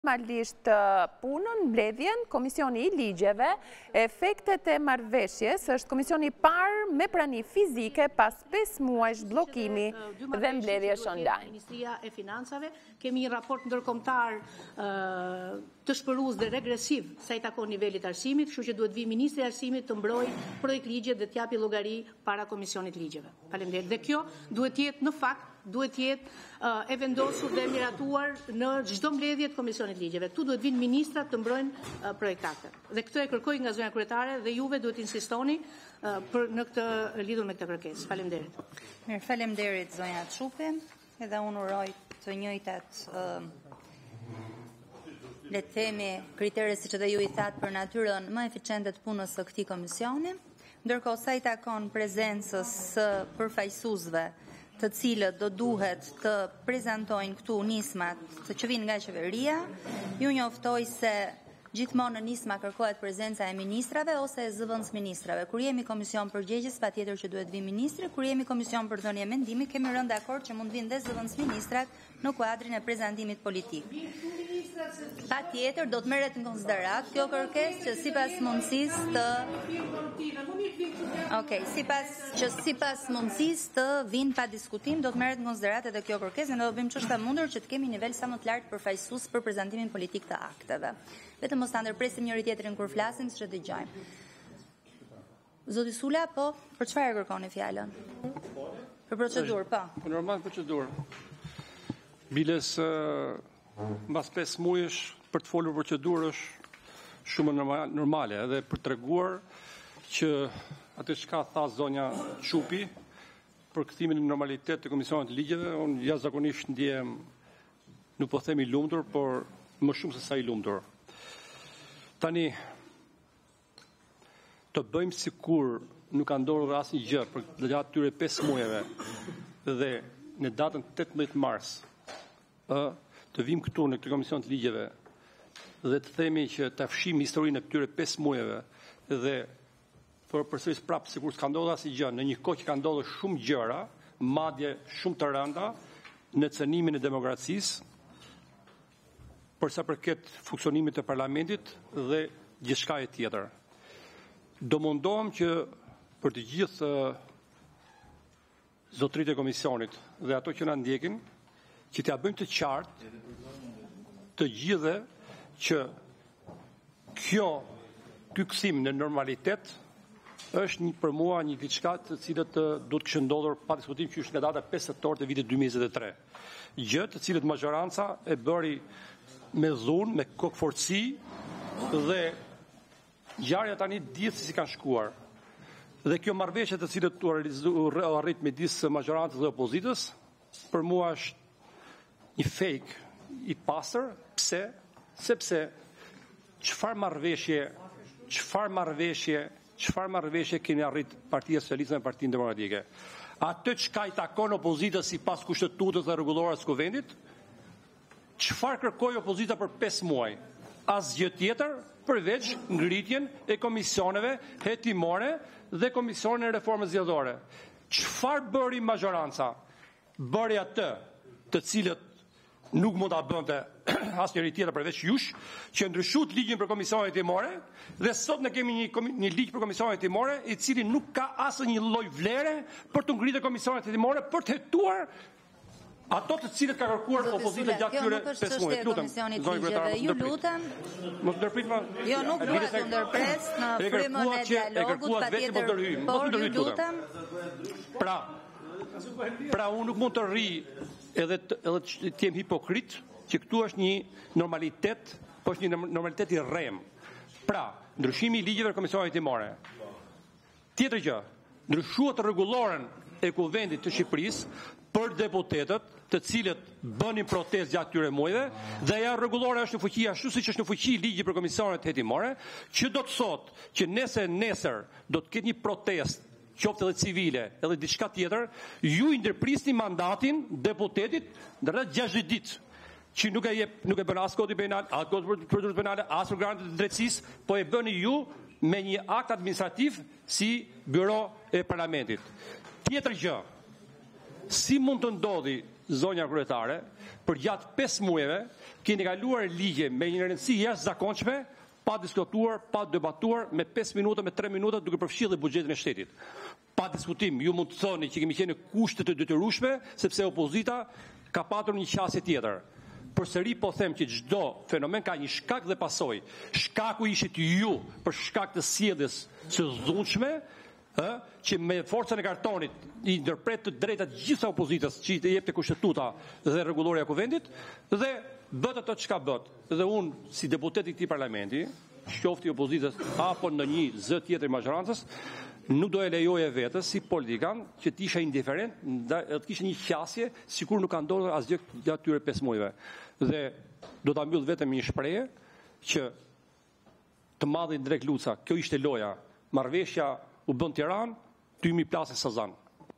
Normalisht punën, mbledhjen, Komisioni i Ligjeve, efektet e marrëveshjes është komisioni parë me prani fizike pas 5 muajsh blokimi dhe mbledhjesh online. Ministria e Financave kemi një raport ndërkombëtar të shpërues dhe regresiv sa i takon nivelit arsimit, kështu që duhet vi Ministri i Arsimit të mbrojë projekt ligje dhe t'japi llogari para Komisionit Ligjeve. Faleminderit. Dhe kjo duhet jetë në fakt duhet jetë e vendosur dhe miratuar në çdo mbledhje të Komisionit Ligjeve. Tu duhet vinë ministrat të mbrojnë projektate. Dhe këtë e kërkoj nga zonja kryetare dhe juve duhet insistoni në këtë lidhur me këtë kërkesë. Faleminderit. Mirë, faleminderit zonja Çupi, edhe unë uroj të njëjtat le të themi kritere siç edhe ju i thatë për natyrën më eficiente të punës së këtij komisioni, ndërkohë sa i takon prezencës së përfaqësuesve të cilët do duhet të prezantojnë këtu nismat që vinë nga qeveria, ju njoftoj se gjithmonë në nisma kërkohet prezenca e ministrave ose e zëvendës ministrave. Kur jemi komision përgjegjës, patjetër që duhet vi ministri, kur jemi komision për dhënie mendimi, kemi rënë dakord që mund vinë dhe zëvendës ministrat në kuadrin e prezantimit politik. Patjetër do të merret në konsiderat kjo kërkesë që sipas mundësisë të sipas mundësisë të vinë pa diskutim, do të merret në konsiderat edhe kjo kërkesë, ne do bëjmë ç'është e mundur që të kemi nivel sa më të lartë përfaqësues për prezantimin politik të akteve. Vetëm mos ta ndërpresim njëri tjetrin kur flasim, siç e dëgjojmë. Zoti Sula, po, për çfarë kërkoni fjalën? Për procedurë, po. Për normal procedurë. Biles mbas 5 muajsh për të folur procedurë është shumë normale, edhe për treguar që atë çka tha zonja Çupi për kthimin në normalitet të Komisionit të Ligjeve, unë jashtëzakonisht ndjehem, nuk po them i lumtur, por më shumë se sa i lumtur. Tani, të bëjmë sikur nuk ka ndodhur asnjë gjë për gjatë këtyre 5 muajve dhe në datën 18 mars të vim këtu në këtë Komision të Ligjeve dhe të themi që të fshijmë historinë e këtyre 5 muajve dhe për përsëris prapë sikur s'ka ndodhur asnjë gjë, në një kohë që ka ndodhur shumë gjëra, madje shumë të rënda në cënimin e demokracisë, për sa përket funksionimit të parlamentit dhe gjithçka e tjetër. Do mundohem që për të gjithë zotëritë e komisionit dhe ato që na ndjekin, që t'ja bëjmë të qartë të gjithë që ky kthim në normalitet është për mua një diçka të cilët do të kishte ndodhur pa diskutim që është nga data 5 tetor të vitit 2023. Gjë të cilët majoranca e bëri me dhunë, me kokëforci dhe ngjarja tani dihet se si kanë shkuar. Dhe kjo marrëveshje të cilët u arrit midis majorancës dhe opozitës, për mua është një fake i pastër. Pse? Sepse çfarë marrëveshje keni arrit Partia Socialiste me Partinë Demokratike? Atë çka i takon opozitës sipas kushtetutës dhe rregulloras së kuvendit? Çfarë kërkoi opozita për 5 muaj? Asgjë tjetër përveç ngritjen e komisioneve hetimore dhe komisionin e reformës zgjedhore. Çfarë bëri majoranca? Bëri atë të cilët nuk mund ta bënte asnjëri tjetër përveç jush, që ndryshuat ligjin për komisionet hetimore dhe sot ne kemi një ligj për komisionet hetimore i cili nuk ka asnjë lloj vlere për të ngritur komisionet hetimore për të hetuar ato të cilët ka kërkuar opozita gjatë këtyre 5 muajve. Lutem, zonjë kryetare, ju lutem. Mos ndërprit më. Jo, nuk duhet të ndërpres në frymën e dialogut, patjetër. Por ju lutem. Pra unë nuk mund të rri edhe të jem hipokrit që këtu është një normalitet, po është një normalitet i rrem. Pra, ndryshimi i ligjeve të komisionit hetimore. Tjetër gjë, ndryshuat rregulloren e kuvendit të Shqipërisë për deputetët të cilët bënin protestë gjatë këtyre muajve dhe ja rregullore është në fuqi ashtu siç është në fuqi ligji për komisionet hetimore, që do të thotë që nesër do të ketë një protestë qoftë edhe civile, edhe diçka tjetër, ju i ndërprisni mandatin deputetit në rreth 60 ditë, që nuk e bën as kodi penal, as kodi procedurë penale, as organet e drejtësisë, po e bëni ju me një akt administrativ si byro e parlamentit. Tjetër gjë, si mund të ndodhi zonja kryetare për gjatë 5 muajve keni kaluar ligje me një rëndësi jashtëzakonshme, pa diskutuar, pa debatuar, me 5 minuta, me 3 minuta, duke përfshirë dhe buxhetin e shtetit. Pa diskutim, ju mund të thoni që kemi qenë kushtet e detyrueshme, sepse opozita ka patur një qasje tjetër. Përsëri po them që çdo fenomen ka një shkak dhe pasojë. Shkaku ishit ju për shkak të sjelljes së dhunshme, që me forcën e kartonit i ndërpret të drejtat gjitha opozitës që i të jep të kushtetuta dhe rregulloria e kuvendit, dhe bët ato çka bët. Dhe unë si deputeti i këtij parlamenti, qoftë i opozitës apo në një zë tjetër i majorancës, nuk do e lejoje vetës si politikan që të isha indiferent, të kisha një qasje sikur nuk ka ndodhur asgjë atyre 5 muajve. Dhe do ta mbyll vetëm një shprehje që të madhin drek Luca, kjo ishte loja. Marrëveshja u bën Tiranë, tymi plasi Sazan.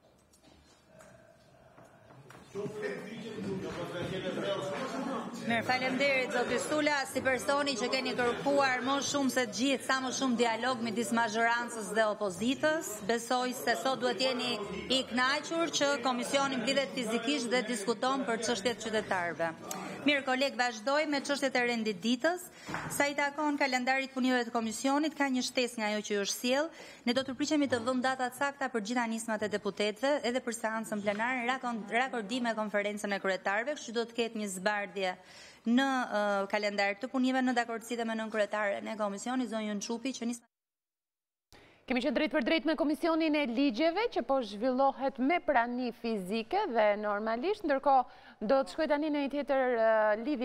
Mirë, faleminderit zoti Sula, si personi që keni kërkuar më shumë se gjithë, sa më shumë dialog midis majorancës dhe opozitës, besoj se sot duhet jeni i kënaqur që komisioni mblidhet fizikisht dhe diskuton për çështjet qytetarëve. Mirë, kolegë, vazhdoj me çështjet e renditditës. Sa i takon kalendarit punimeve të komisionit, ka një shtesë nga ajo që ju është sjell. Ne do të priqemi të vëmë data sakta për gjitha nismat e deputetëve, edhe për seancën plenare, rakordim me konferencën e kryetarëve, kështu do të ketë një zbardhje në kalendar të punimeve në dakordësi dhe me nënkryetaren e komisionit, zonjën Çupi, që nisma. Kemi qenë drejt për drejt me Komisionin e Ligjeve, që po zhvillohet me prani fizike dhe normalisht, ndërkohë do të shkoj tani në një tjetër lidhje